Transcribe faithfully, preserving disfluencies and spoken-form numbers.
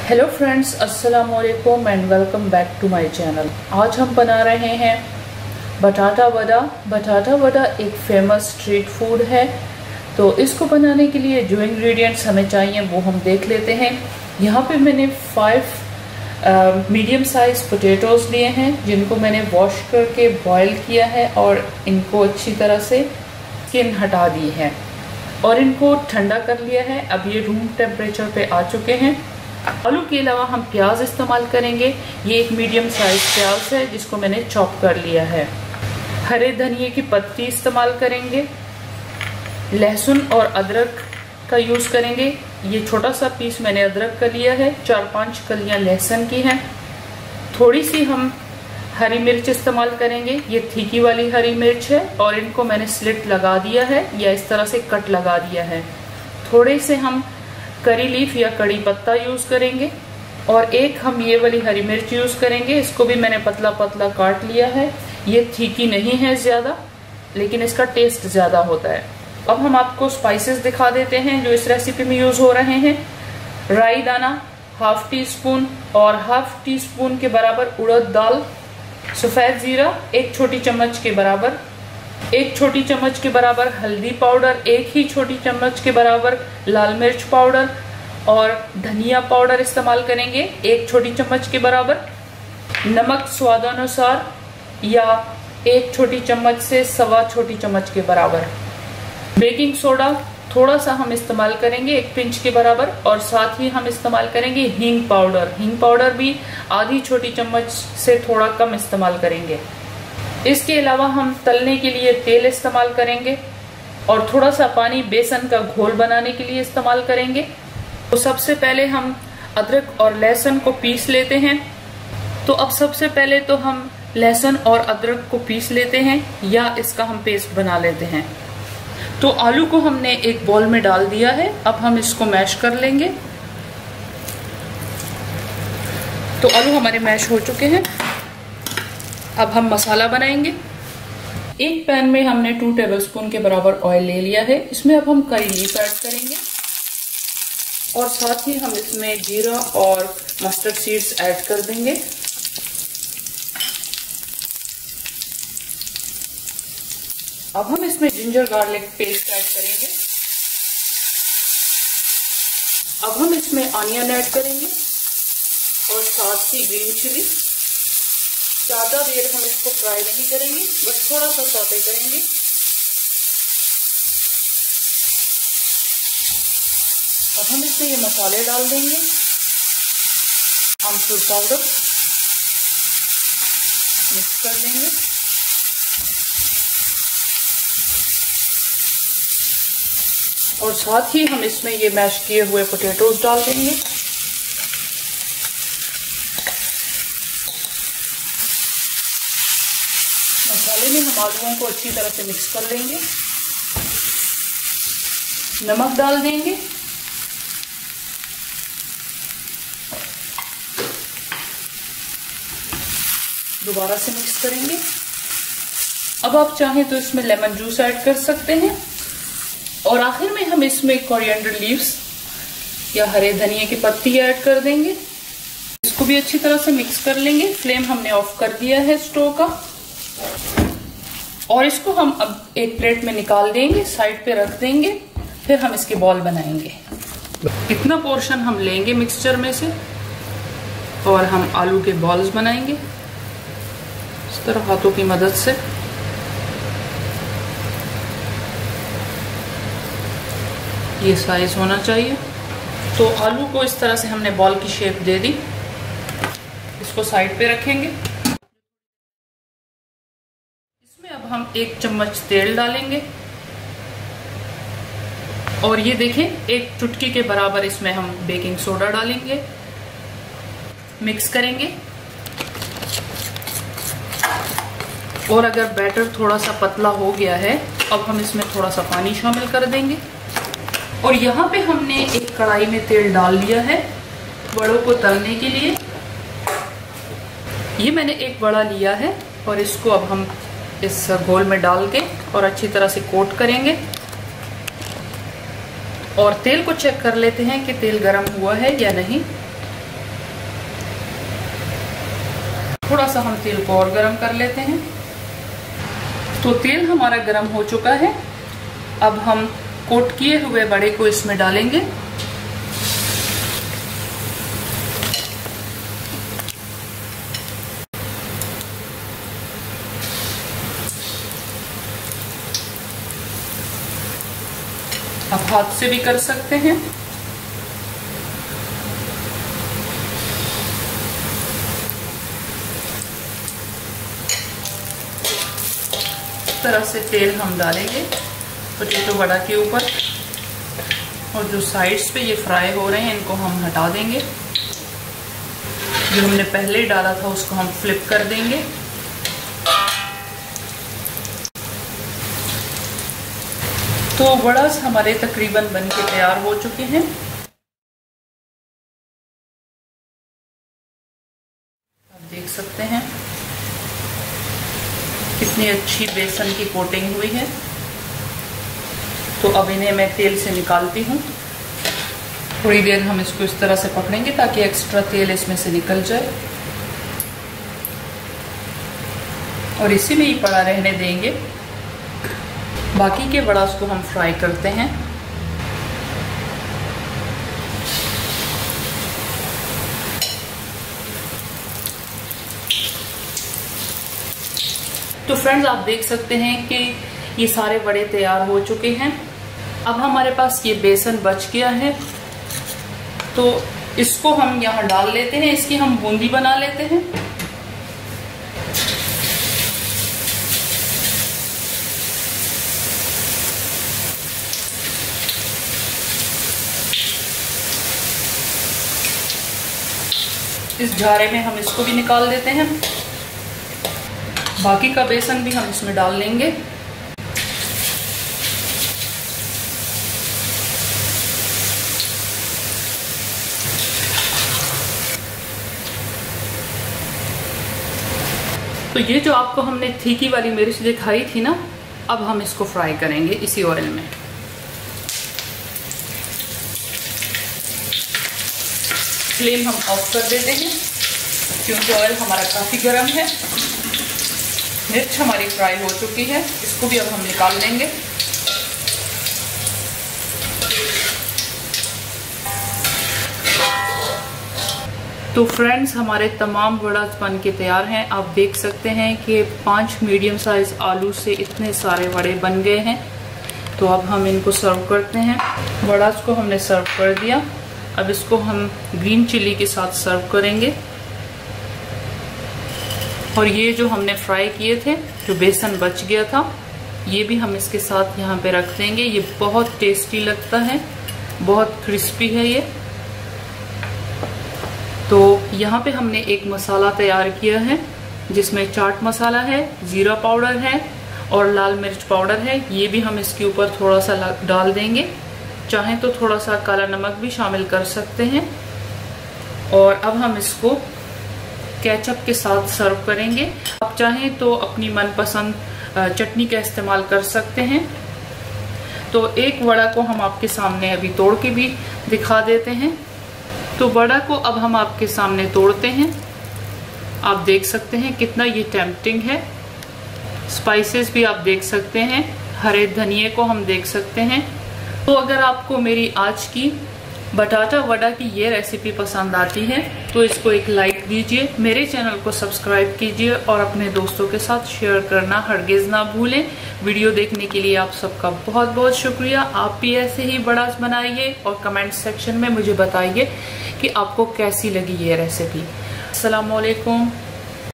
Hello friends, अस्सलाम वालेकुम and welcome back to my channel. आज हम बना रहे हैं बटाटा वड़ा। बटाटा वड़ा एक फेमस स्ट्रीट फूड है, तो इसको बनाने के लिए जो इंग्रेडिएंट्स हमें चाहिए वो हम देख लेते हैं। यहाँ पे मैंने फाइव मीडियम साइज पोटैटोज लिए हैं, जिनको मैंने वॉश करके बॉईल किया है और इनको अच्छी तरह से स्किन हटा दी है और इनको ठंडा कर लिया है। अब ये रूम टेम्परेचर पे आ चुके हैं। आलू के अलावा हम प्याज इस्तेमाल करेंगे। ये एक मीडियम साइज प्याज है जिसको मैंने चॉप कर लिया है। हरे धनिए की पत्ती इस्तेमाल करेंगे। लहसुन और अदरक का यूज करेंगे। ये छोटा सा पीस मैंने अदरक का लिया है। चार पांच कलियां लहसुन की हैं। थोड़ी सी हम हरी मिर्च इस्तेमाल करेंगे। ये तीखी वाली हरी मिर्च है और इनको मैंने स्लिट लगा दिया है या इस तरह से कट लगा दिया है। थोड़े से हम करी लीफ या कड़ी पत्ता यूज करेंगे और एक हम ये वाली हरी मिर्च यूज करेंगे। इसको भी मैंने पतला पतला काट लिया है। ये तीखी नहीं है ज्यादा, लेकिन इसका टेस्ट ज्यादा होता है। अब हम आपको स्पाइसेस दिखा देते हैं जो इस रेसिपी में यूज हो रहे हैं। राई दाना हाफ टी स्पून और हाफ टी स्पून के बराबर उड़द दाल, सफेद जीरा एक छोटी चम्मच के बराबर, एक छोटी चम्मच के बराबर हल्दी पाउडर, एक ही छोटी चम्मच के बराबर लाल मिर्च पाउडर और धनिया पाउडर इस्तेमाल करेंगे एक छोटी चम्मच के बराबर। नमक स्वादानुसार या एक छोटी चम्मच से सवा छोटी चम्मच के बराबर। बेकिंग सोडा थोड़ा सा हम इस्तेमाल करेंगे एक पिंच के बराबर और साथ ही हम इस्तेमाल करेंगे हींग पाउडर। हींग पाउडर भी आधी छोटी चम्मच से थोड़ा कम इस्तेमाल करेंगे। इसके अलावा हम तलने के लिए तेल इस्तेमाल करेंगे और थोड़ा सा पानी बेसन का घोल बनाने के लिए इस्तेमाल करेंगे। तो सबसे पहले हम अदरक और लहसुन को पीस लेते हैं। तो अब सबसे पहले तो हम लहसुन और अदरक को पीस लेते हैं या इसका हम पेस्ट बना लेते हैं। तो आलू को हमने एक बाउल में डाल दिया है। अब हम इसको मैश कर लेंगे। तो आलू हमारे मैश हो चुके हैं। अब हम मसाला बनाएंगे। एक पैन में हमने टू टेबलस्पून के बराबर ऑयल ले लिया है। इसमें अब हम करी लीफ ऐड करेंगे और साथ ही हम इसमें जीरा और मस्टर्ड सीड्स ऐड कर देंगे। अब हम इसमें जिंजर गार्लिक पेस्ट ऐड करेंगे। अब हम इसमें ऑनियन ऐड करेंगे और साथ ही ग्रीन चिली। ज्यादा देर हम इसको फ्राई नहीं करेंगे, बस थोड़ा सा सौटे करेंगे। अब हम इसमें ये मसाले डाल देंगे। आमचूर पाउडर मिक्स कर लेंगे और साथ ही हम इसमें ये मैश किए हुए पोटैटोज डाल देंगे। मसाले में हम आलूओं को अच्छी तरह से मिक्स कर लेंगे। नमक डाल देंगे। दोबारा से मिक्स करेंगे। अब आप चाहें तो इसमें लेमन जूस ऐड कर सकते हैं और आखिर में हम इसमें कोरिएंडर लीव्स या हरे धनिए की पत्ती ऐड कर देंगे। इसको भी अच्छी तरह से मिक्स कर लेंगे। फ्लेम हमने ऑफ कर दिया है स्टोव का और इसको हम अब एक प्लेट में निकाल देंगे, साइड पे रख देंगे। फिर हम इसके बॉल बनाएंगे। इतना पोर्शन हम लेंगे मिक्सचर में से और हम आलू के बॉल्स बनाएंगे इस तरह हाथों की मदद से। ये साइज होना चाहिए। तो आलू को इस तरह से हमने बॉल की शेप दे दी। इसको साइड पे रखेंगे। इसमें अब हम एक चम्मच तेल डालेंगे और ये देखें एक चुटकी के बराबर इसमें हम बेकिंग सोडा डालेंगे। मिक्स करेंगे और अगर बैटर थोड़ा सा पतला हो गया है, अब हम इसमें थोड़ा सा पानी शामिल कर देंगे। और यहाँ पे हमने एक कढ़ाई में तेल डाल लिया है बड़ों को तलने के लिए। ये मैंने एक बड़ा लिया है और इसको अब हम इस घोल में डाल के और अच्छी तरह से कोट करेंगे और तेल को चेक कर लेते हैं कि तेल गर्म हुआ है या नहीं। थोड़ा सा हम तेल को और गरम कर लेते हैं। तो तेल हमारा गरम हो चुका है। अब हम कोट किए हुए बड़े को इसमें डालेंगे। आप हाथ से भी कर सकते हैं। इस तरह से तेल हम डालेंगे पोटैटो वड़ा के ऊपर, और जो साइड्स पे ये फ्राई हो रहे हैं इनको हम हटा देंगे। जो हमने पहले डाला था उसको हम फ्लिप कर देंगे। तो वड़ास हमारे तकरीबन बनके तैयार हो चुके हैं। आप देख सकते हैं कितनी अच्छी बेसन की कोटिंग हुई है। तो अब इन्हें मैं तेल से निकालती हूँ। थोड़ी देर हम इसको इस तरह से पकड़ेंगे ताकि एक्स्ट्रा तेल इसमें से निकल जाए, और इसी में ही पड़ा रहने देंगे। बाकी के वड़ास को हम फ्राई करते हैं। तो फ्रेंड्स, आप देख सकते हैं कि ये सारे वड़े तैयार हो चुके हैं। अब हमारे पास ये बेसन बच गया है, तो इसको हम यहाँ डाल लेते हैं। इसकी हम बूंदी बना लेते हैं। इस झारे में हम इसको भी निकाल देते हैं। बाकी का बेसन भी हम इसमें डाल लेंगे। तो ये जो आपको हमने तीखी वाली मिर्च दिखाई थी ना, अब हम इसको फ्राई करेंगे इसी ऑयल में। फ्लेम हम ऑफ कर देते हैं क्योंकि ऑयल हमारा काफ़ी गर्म है। मिर्च हमारी फ्राई हो चुकी है, इसको भी अब हम निकाल लेंगे। तो फ्रेंड्स, हमारे तमाम वड़ा बन के तैयार हैं। आप देख सकते हैं कि पांच मीडियम साइज आलू से इतने सारे वड़े बन गए हैं। तो अब हम इनको सर्व करते हैं। वड़ा को हमने सर्व कर दिया। अब इसको हम ग्रीन चिली के साथ सर्व करेंगे। और ये जो हमने फ्राई किए थे, जो बेसन बच गया था, ये भी हम इसके साथ यहाँ पे रख देंगे। ये बहुत टेस्टी लगता है, बहुत क्रिस्पी है ये। तो यहाँ पे हमने एक मसाला तैयार किया है जिसमें चाट मसाला है, जीरा पाउडर है और लाल मिर्च पाउडर है। ये भी हम इसके ऊपर थोड़ा सा डाल देंगे। चाहें तो थोड़ा सा काला नमक भी शामिल कर सकते हैं। और अब हम इसको केचप के साथ सर्व करेंगे। आप चाहें तो अपनी मनपसंद चटनी का इस्तेमाल कर सकते हैं। तो एक वड़ा को हम आपके सामने अभी तोड़ के भी दिखा देते हैं। तो वड़ा को अब हम आपके सामने तोड़ते हैं। आप देख सकते हैं कितना ये टेम्पटिंग है। स्पाइसेस भी आप देख सकते हैं, हरे धनिए को हम देख सकते हैं। तो अगर आपको मेरी आज की बटाटा वड़ा की ये रेसिपी पसंद आती है तो इसको एक लाइक दीजिए, मेरे चैनल को सब्सक्राइब कीजिए और अपने दोस्तों के साथ शेयर करना हरगिज ना भूलें। वीडियो देखने के लिए आप सबका बहुत बहुत शुक्रिया। आप भी ऐसे ही वड़ा बनाइए और कमेंट सेक्शन में मुझे बताइए कि आपको कैसी लगी ये रेसिपी। अस्सलाम वालेकुम।